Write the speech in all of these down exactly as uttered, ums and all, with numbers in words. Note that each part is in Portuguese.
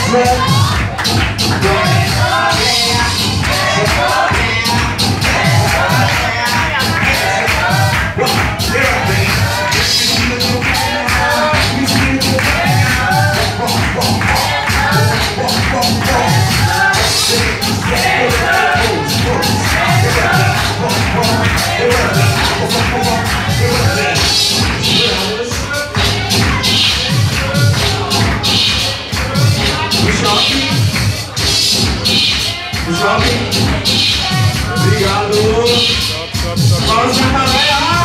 Obrigado. Vamos pra galera.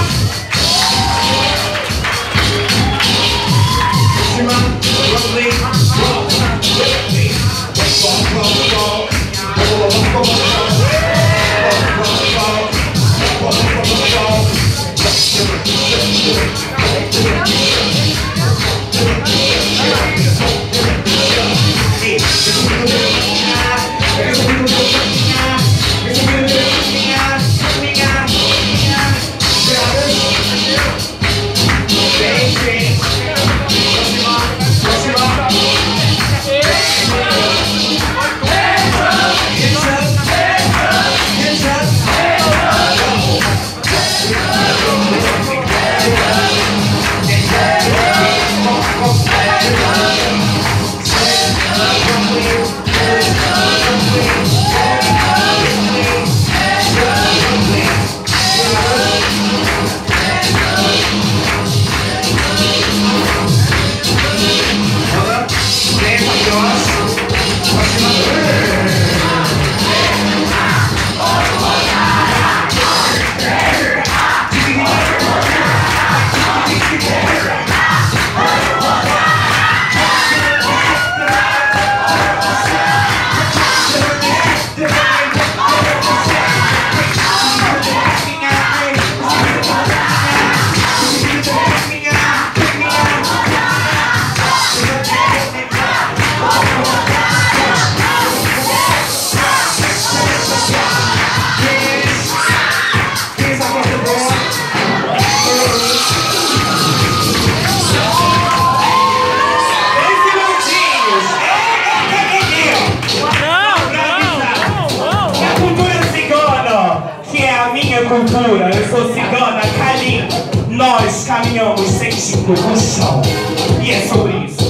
Cultura, eu sou cigana, Kalim. Nós caminhamos sentindo o chão. E é sobre isso.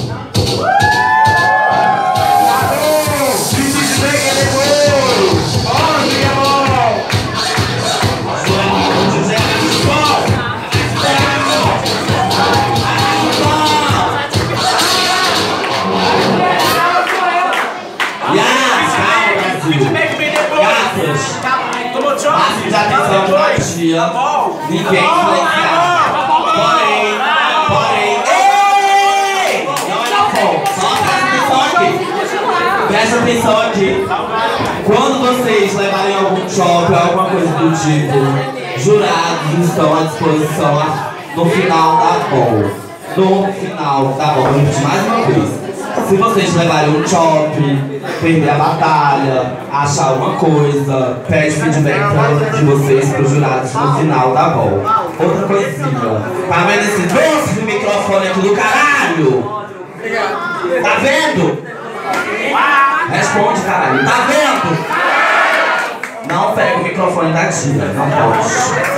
Ninguém influenciar. Porém, porém, ei! Não é na Thom. Só presta atenção aqui. Presta atenção aqui. Quando vocês levarem algum shopping ou alguma coisa do tipo, jurados estão à disposição no final da ball. No final da ball. Vou repetir mais uma vez. Se vocês levarem um shopping, perder a batalha, achar alguma coisa, pede feedback pra, de vocês para os jurados no final da ball. Outra coisinha, tá vendo esse doce de microfone aqui do caralho? Tá vendo? Responde, caralho. Tá vendo? Não pega o microfone da tia, não pode.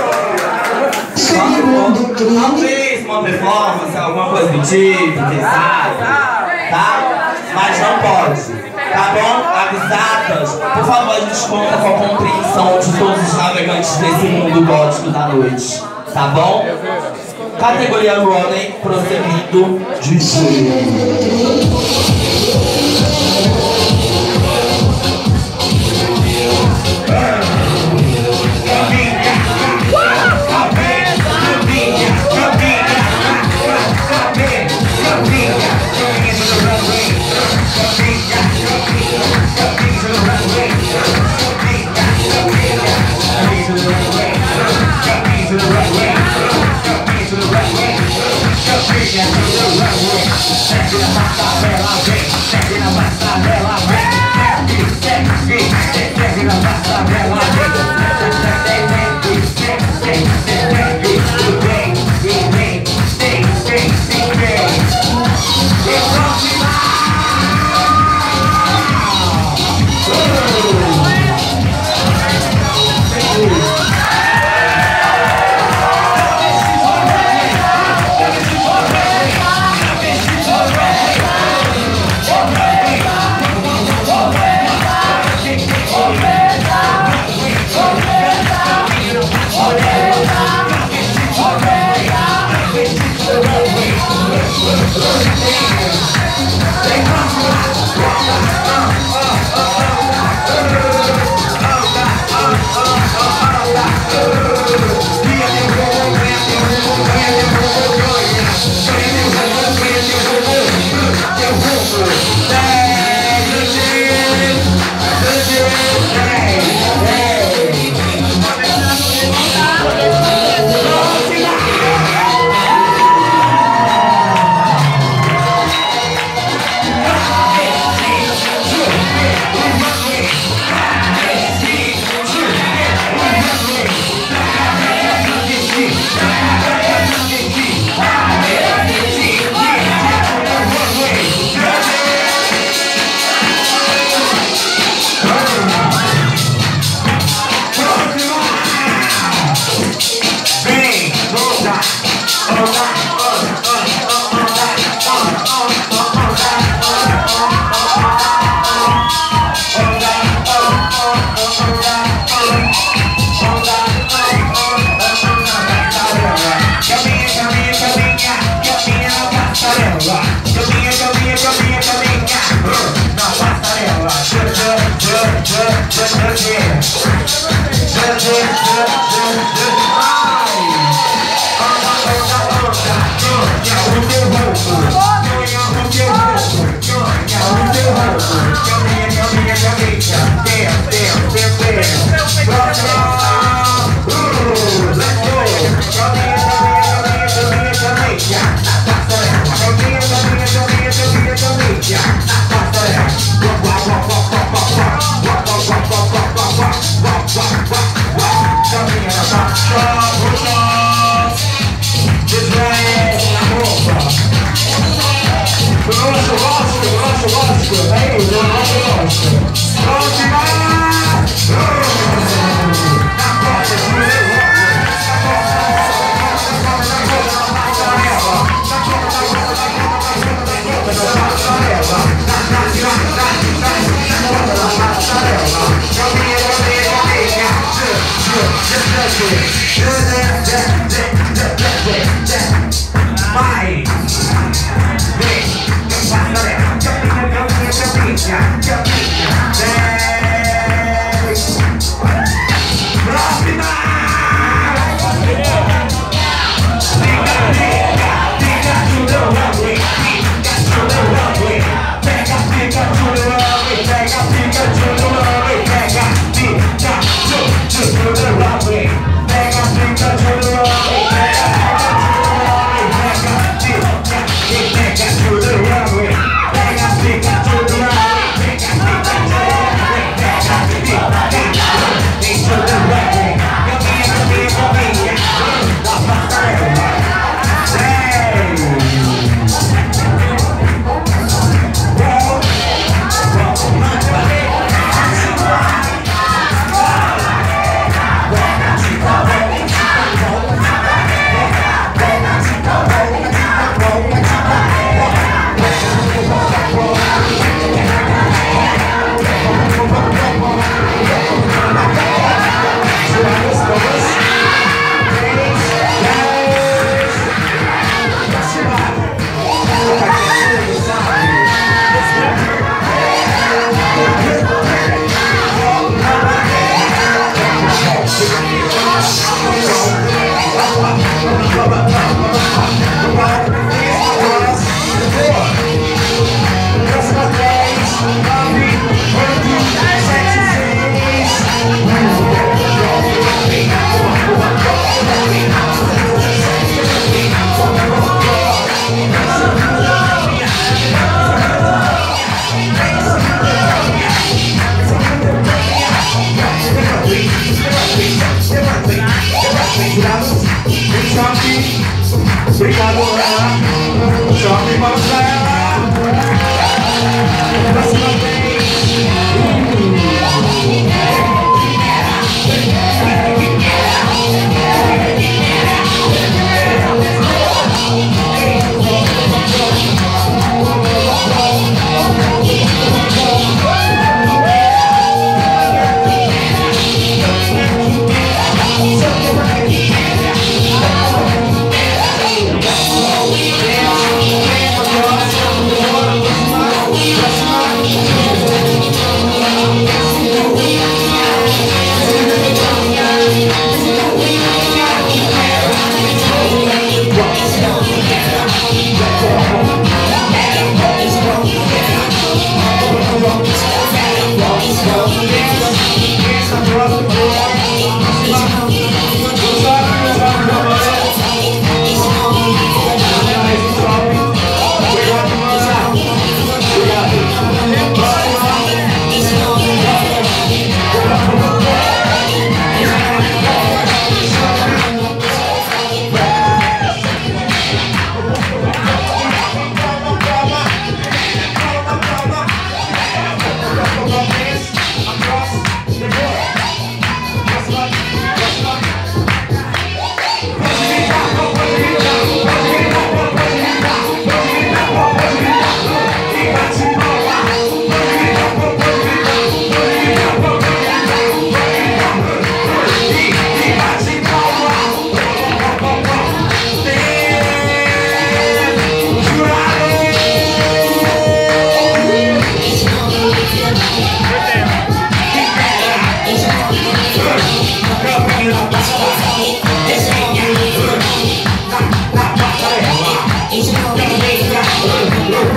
Quando talvez uma performance, alguma coisa do tipo, quem sabe? Tá? Mas não pode, tá bom? Avisadas, por favor, a gente conta com a compreensão de todos os navegantes desse mundo gótico da noite, tá bom? Categoria Runaway, prosseguindo de Juri. Vai!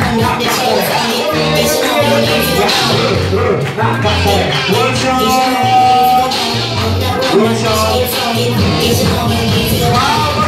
One shot.